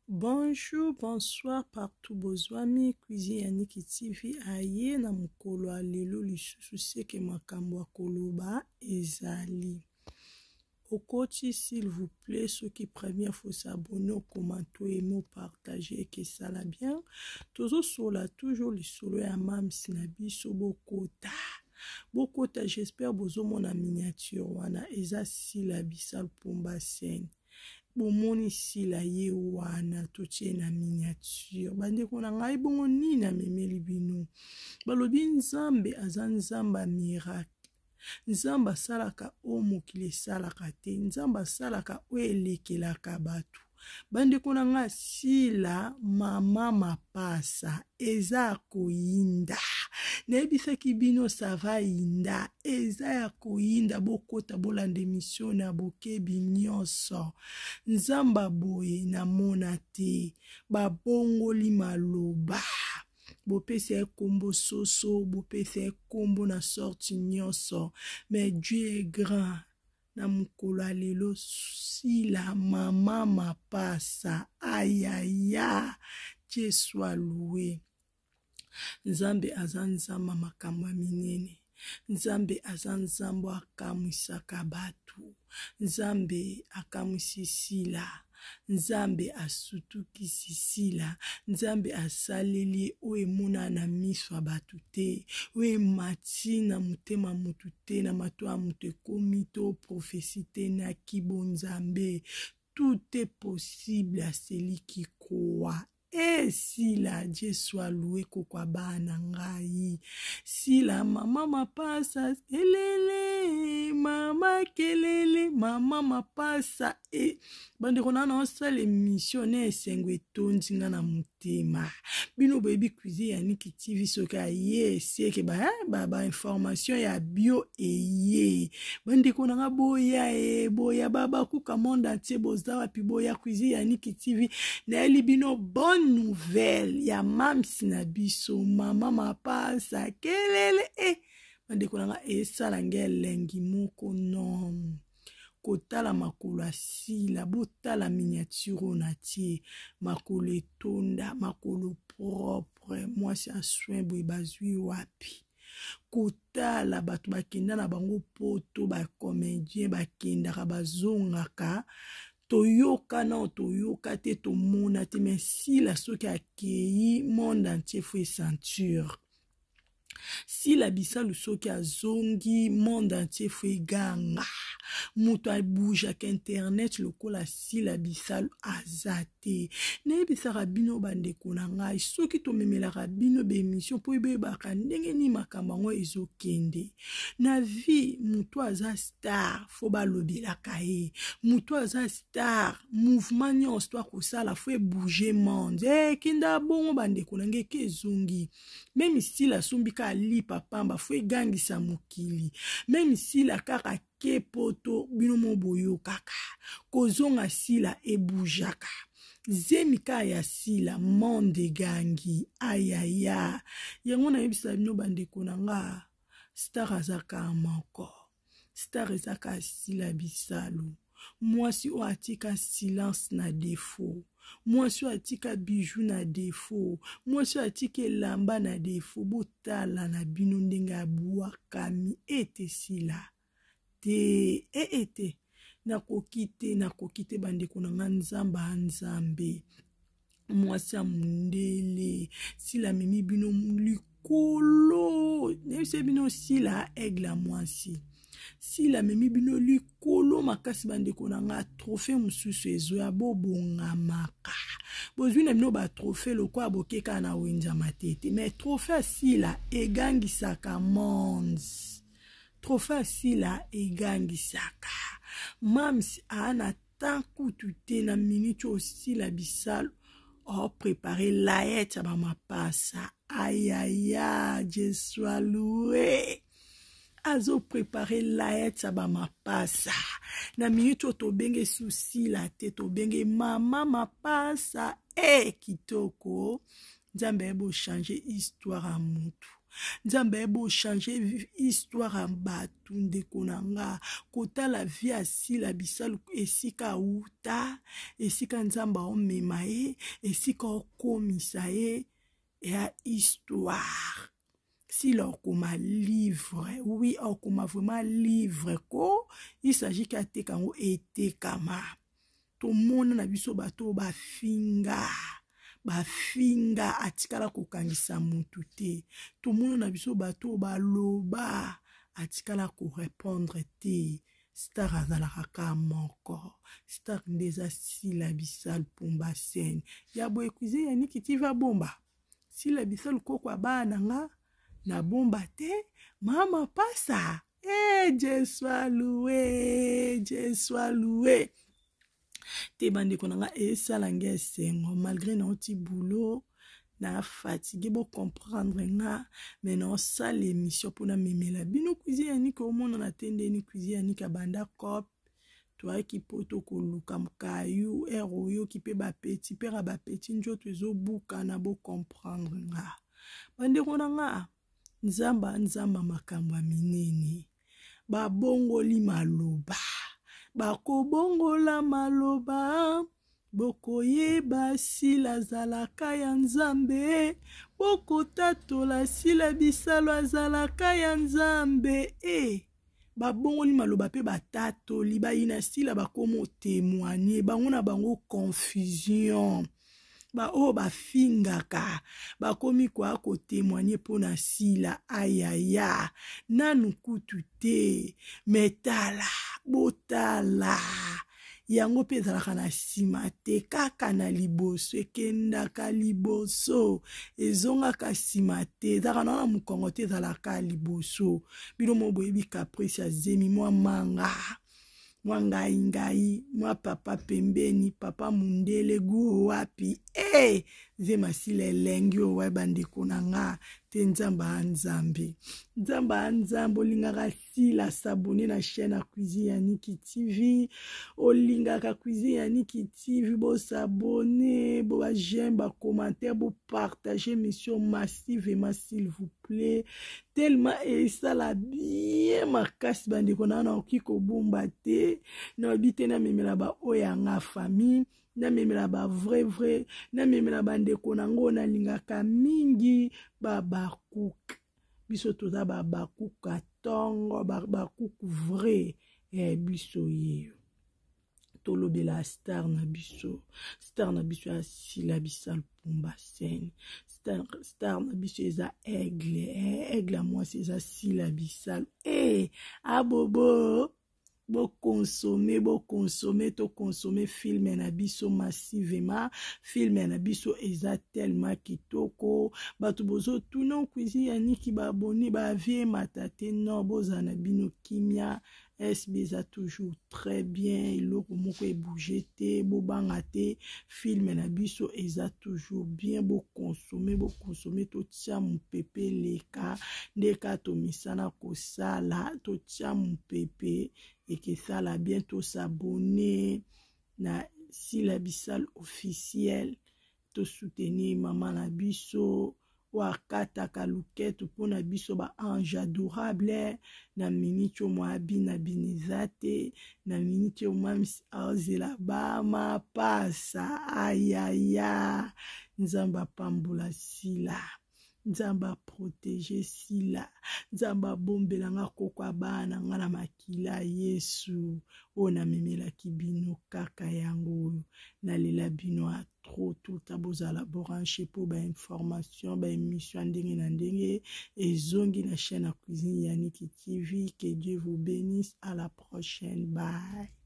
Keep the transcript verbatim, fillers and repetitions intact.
Bonjour, bonsoir partout bozwami cuisine ya Niki T V aye na mukolo ya lelo lisusu seke makambo ya koloba ezali. Okoti s'il vous plaît ceux qui première faut s'abonner, commenter, aimer, partager et que ça la bien. Tozo sola toujours le solo ya mam sinabiso bokota. Bokota j'espère bozo mona miniature wana eza si la bisal pomba sen. Bomoni si la ye wana totie na miniature bande kona ngai bongo ni na memeli bino balobi nzambe aza nzamba miracle nzamba salaka o mokili salaka te nzamba salaka o elekelaka batu bande kona nga sila mama mapasa eza koyinda nebisaki bino sava yinda eza ya koyinda bokota bolanda emission na bokebi nyonso nzamba boye na mona te babongoli maloba bopesa ekombo soso bopesa ekombo na sorti nyonso mais Dieu est grand na mukolo lelo sila mama mapasa ayaya Dieu soit loué. Nzambe aza nzamba makambo minene nzambe aza nzambo akamwisaka batu nzambe akamwisi sila nzambe asutukisi sila nzambe asaleli oyo emona na miso ya batu te oyo emati na motema mutu te na mato ya mutu ekomi to profesi te na kibo nzambe tout est possible à celui qui croit. Et si la Dieu soit loué kokwa bana ngai si la mama mapasa elele mama kelele mama mapasa e bande kona na osala émission na esengo etondi nga na motema bino baby cuisine ya Niki T V soki aye seke ba ba ba information ya bio eye bande kona nga boya e boya baba kuka monde entier bozawa pi boya cuisine ya Niki T V na eli bino bonne nouvelle ya mam sinabiso mama mapasa kelele e bande kona nga esala ngelengi moko non kotala makolo asila botala miniature na tie makolo etonda makolo propre mwasi a soin boye bazwi wapi kotala bato bakenda na bango poto bacomédien bakendaka bazongaka toyoka na toyoka te tomona te mais si la soki akei monde entier fo ceinture si la bisalu soki azongi monde entier fo ganga mutu abujaka internet lokola si la bisalu azate nayebisaka bino bandeko na ngai soki tomemelaka bino bemission po ebebaka ndenge ni makambo yango ezokende na vie mutu aza star fo balobelaka ye mutu aza star mouvement nyonso to akosala fo ebouge monde e kinda bongo bandeko na ngai kezongi même si la sombika lipa pamba fo egangisa mokili même si la kaka ke poto bino moboyo kaka kozonga sila ebujaka zemika ya sila monde gangi ayaya yango na yebisa bino bandeko na nga star azaka moko star ezaka sila bisalu mwasi o atika silence na défaut mwasi o atika bijou na défaut mwasi o atika elamba na défaut botala na bino ndenge abwakami ete sila te e ete nakoki te nakoki te bandeko na nga nzamba nzambe mwasi ya mundele sila memi bino likolo nayebisa bino sila aigle mwasi sila memi bino likolo makasi bandeko na nga trophée mosusu ezoya bobongamaka bozwi na bino ba trophée lokwa bokeka na wenja matete mais trophée sila egangisaka monde trophée sila egangisaka mams ana tankutu te na minute aussi la bisal o préparer laette ba mapasa ayaya Dieu soit loué azo préparer laette ba mapasa na minute to benge souci la tête to benge mama mapasa e kitoko nzambe ebo changer histoire a mutu nzambe ebo changer histoire ya bato ndeko na nga kotala vie asila bisalu esika uta esika nzambe omema ye esika okomisa ye ya histoire sila okoma livre oui okoma vraiment livre ko il s'agit qu'à te kango etekama tomona na biso bato bafinga bafinga atikala kokangisa mutu te tomona na biso bato baloba atikala korépondre te star azalaka ka moko star ndeza sila bisal pumba sen ya boye kuize ya niki tiva bomba sila bisal koko abana nga na bomba te mama pasa eh Dieu soit loué Dieu soit loué te bande konanga esala nge sengo malgré na oti boulot na fatigué bo comprendre nga mais na sala émission pona memela bino cuisine ya niki omona na tende ni cuisine ya niki banda cop toi ki poto koluka mkayu ero yo ki pe ba petit pera ba petit njoto ezobuka na bo comprendre nga bande konanga nzamba nzamba makambo minene babongoli maloba bakobongola maloba bokoyeba sila zalaka ya nzambe bokotatola sila bisalo azalaka ya nzambe e babongoli maloba pe batatoli bayina sila bakomo témoigner bango na bango confusion ba o ba fingaka ba komi kwa ko témoigner pona sila ayaya nanu kutu te metala botala yango pe ezalaka na nsima te kaka na liboso ekendaka liboso ezongaka nsima te ezalaka na mokongo te ezalaka liboso bino mo boyebi caprice ya zemi mwa manga mwa ngai ngai mwa papa pembeni papa mundele gu wapi eh zema sile lengi owa bandeko na nga te nzamba nzambe nzamba nzambe olingaka sila sabone na chaîne ya cuisine ya Niki T V olingaka cuisine ya Niki T V bo s'abonner bo ba j'aime ba commentaire bo partager mission massivement s'il vous plaît tellement et ça la bien makasi bandeko na na okiko bomba te na bité na memela ba oyanga famille na memela ba vrai vrai na memela bandeko na ngo na lingaka mingi ba bakuk biso toza ba bakuk atongo ba bakuk vrai eh biso ye tolobela star na biso star na biso asila bisal pumba sen star star na biso eza aigle eh aigle moi c'est eza sila bisal eh abobo bo consommer bo consommer to consommer film na biso massivement film na biso eza tellement kitoko batu bozo tuno cuisine ya Niki ba abonné ba vie matate no bozana bino kimia S B eza toujours très bien eloko moko e bouger te bo banga te film na biso eza toujours bien bo consommer bo consommer to tia mupepe leka ndeka to misana ko sala to tia mupepe et que ça la bientôt s'abonner na sila bisal officiel to soutenir maman na biso wakata kalukete pona biso ba ange adorable na minitio mwa bina binizate na minitio mams azela bama pasa ayaya nzamba pambula sila nzamba protéger sila nzamba bombela nga koko abana nga na makila Yesu ona memela kibino kaka yango na lela bino a trop tout abozala branché pour ba information ba émission ndenge na ndenge ezongi na chaîne ya cuisine ya Niki T V. Que Dieu vous bénisse, à la prochaine, bye.